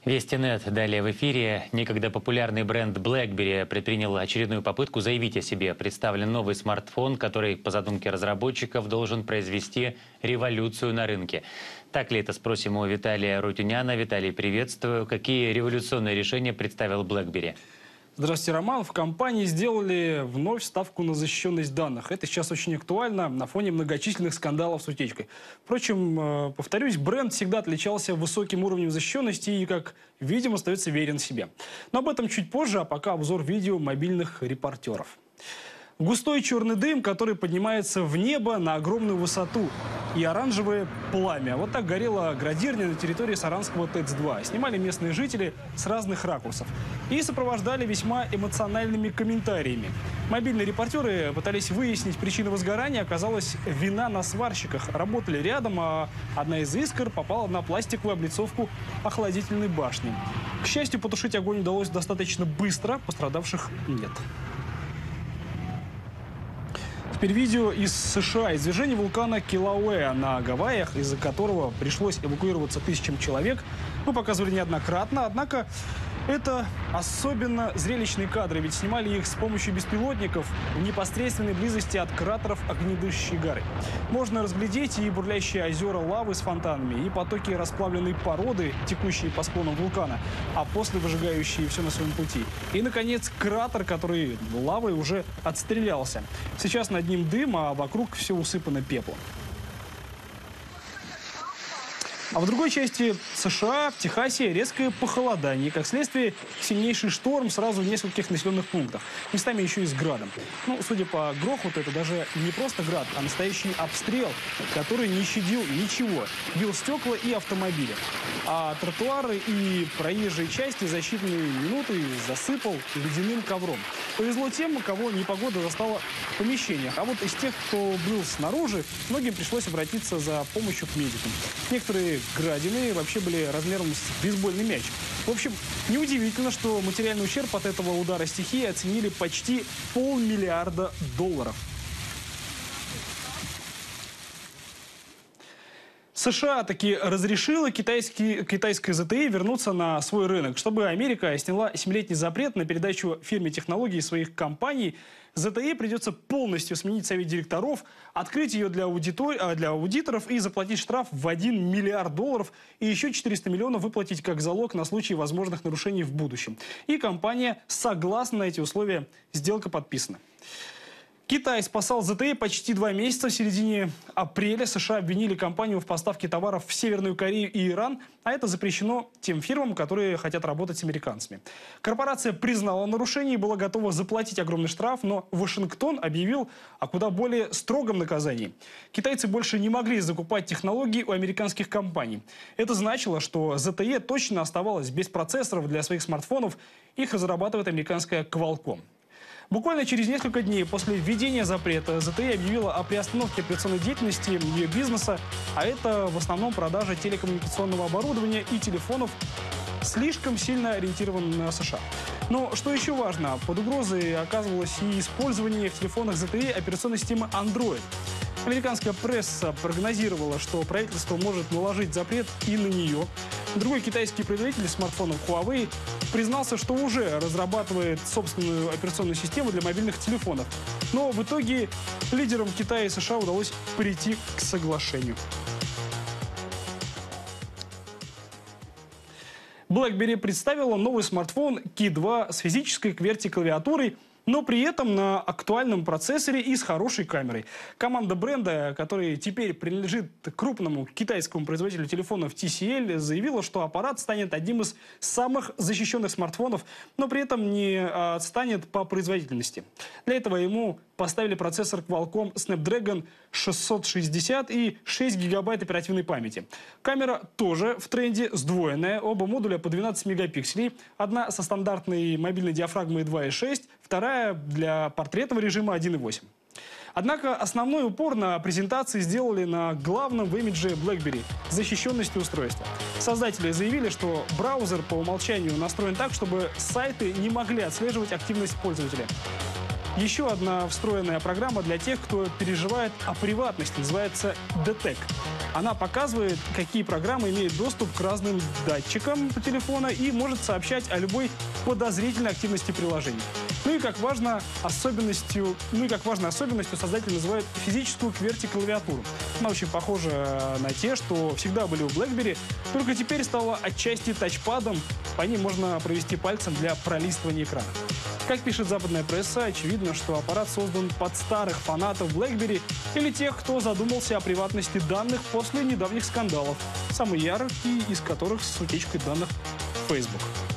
Вести.нет далее в эфире. Некогда популярный бренд BlackBerry предпринял очередную попытку заявить о себе. Представлен новый смартфон, который, по задумке разработчиков, должен произвести революцию на рынке. Так ли это, спросим у Виталия Рутюняна. Виталий, приветствую. Какие революционные решения представил BlackBerry? Здравствуйте, Роман. В компании сделали вновь ставку на защищенность данных. Это сейчас очень актуально на фоне многочисленных скандалов с утечкой. Впрочем, повторюсь, бренд всегда отличался высоким уровнем защищенности и, как видим, остается верен себе. Но об этом чуть позже, а пока обзор видео мобильных репортеров. Густой черный дым, который поднимается в небо на огромную высоту, и оранжевое пламя. Вот так горела градирня на территории Саранского ТЭЦ-2. Снимали местные жители с разных ракурсов. И сопровождали весьма эмоциональными комментариями. Мобильные репортеры пытались выяснить причину возгорания. Оказалось, вина на сварщиках. Работали рядом, а одна из искр попала на пластиковую облицовку охладительной башни. К счастью, потушить огонь удалось достаточно быстро. Пострадавших нет. Теперь видео из США. Извержение вулкана Килауэа на Гавайях, из-за которого пришлось эвакуироваться тысячам человек, мы показывали неоднократно. Однако это особенно зрелищные кадры, ведь снимали их с помощью беспилотников в непосредственной близости от кратеров огнедышащей горы. Можно разглядеть и бурлящие озера лавы с фонтанами, и потоки расплавленной породы, текущие по склонам вулкана, а после выжигающие все на своем пути. И, наконец, кратер, который лавой уже отстрелялся. Сейчас над ним дым, а вокруг все усыпано пеплом. А в другой части США, в Техасе, резкое похолодание. Как следствие, сильнейший шторм сразу в нескольких населенных пунктах. Местами еще и с градом. Ну, судя по грохоту, это даже не просто град, а настоящий обстрел, который не щадил ничего. Бил стекла и автомобили. А тротуары и проезжие части за считанные минуты засыпал ледяным ковром. Повезло тем, кого непогода застала в помещениях. А вот из тех, кто был снаружи, многим пришлось обратиться за помощью к медикам. Некоторые градины вообще были размером с бейсбольный мяч. В общем, неудивительно, что материальный ущерб от этого удара стихии оценили почти $500 миллиарда. США таки разрешила китайской ZTE вернуться на свой рынок. Чтобы Америка сняла 7-летний запрет на передачу фирме технологий своих компаний, ZTE придется полностью сменить совет директоров, открыть ее для аудиторов и заплатить штраф в $1 миллиард и еще 400 миллионов выплатить как залог на случай возможных нарушений в будущем. И компания согласна на эти условия, сделка подписана. Китай спасал ZTE почти 2 месяца. В середине апреля США обвинили компанию в поставке товаров в Северную Корею и Иран, а это запрещено тем фирмам, которые хотят работать с американцами. Корпорация признала нарушение и была готова заплатить огромный штраф, но Вашингтон объявил о куда более строгом наказании. Китайцы больше не могли закупать технологии у американских компаний. Это значило, что ZTE точно оставалась без процессоров для своих смартфонов. Их разрабатывает американская Qualcomm. Буквально через несколько дней после введения запрета ZTE объявила о приостановке операционной деятельности ее бизнеса, а это в основном продажа телекоммуникационного оборудования и телефонов, слишком сильно ориентирован на США. Но что еще важно, под угрозой оказывалось и использование в телефонах ZTE операционной системы Android. Американская пресса прогнозировала, что правительство может наложить запрет и на нее. Другой китайский производитель смартфонов Huawei признался, что уже разрабатывает собственную операционную систему для мобильных телефонов. Но в итоге лидерам Китая и США удалось прийти к соглашению. BlackBerry представила новый смартфон Qi2 с физической QWERTY-клавиатурой, но при этом на актуальном процессоре и с хорошей камерой. Команда бренда, который теперь принадлежит крупному китайскому производителю телефонов TCL, заявила, что аппарат станет одним из самых защищенных смартфонов, но при этом не отстанет по производительности. Для этого ему поставили процессор Qualcomm Snapdragon 660 и 6 гигабайт оперативной памяти. Камера тоже в тренде, сдвоенная, оба модуля по 12 мегапикселей. Одна со стандартной мобильной диафрагмой 2.6, вторая для портретного режима 1.8. Однако основной упор на презентации сделали на главном в имидже BlackBerry – защищенности устройства. Создатели заявили, что браузер по умолчанию настроен так, чтобы сайты не могли отслеживать активность пользователя. Еще одна встроенная программа для тех, кто переживает о приватности, называется Detect. Она показывает, какие программы имеют доступ к разным датчикам телефона и может сообщать о любой подозрительной активности приложений. Ну и как важной особенностью создатели называют физическую QWERTY-клавиатуру. Она очень похожа на те, что всегда были у BlackBerry, только теперь стала отчасти тачпадом. По ней можно провести пальцем для пролистывания экрана. Как пишет западная пресса, очевидно, что аппарат создан под старых фанатов BlackBerry или тех, кто задумался о приватности данных после недавних скандалов, самый яркий из которых с утечкой данных в Facebook.